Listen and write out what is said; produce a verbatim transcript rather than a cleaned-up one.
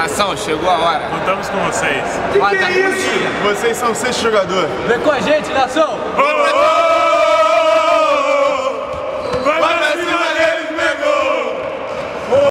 Nação, chegou a hora. Contamos com vocês. Que que é isso? Vocês são o sexto jogador. Vem com a gente, nação!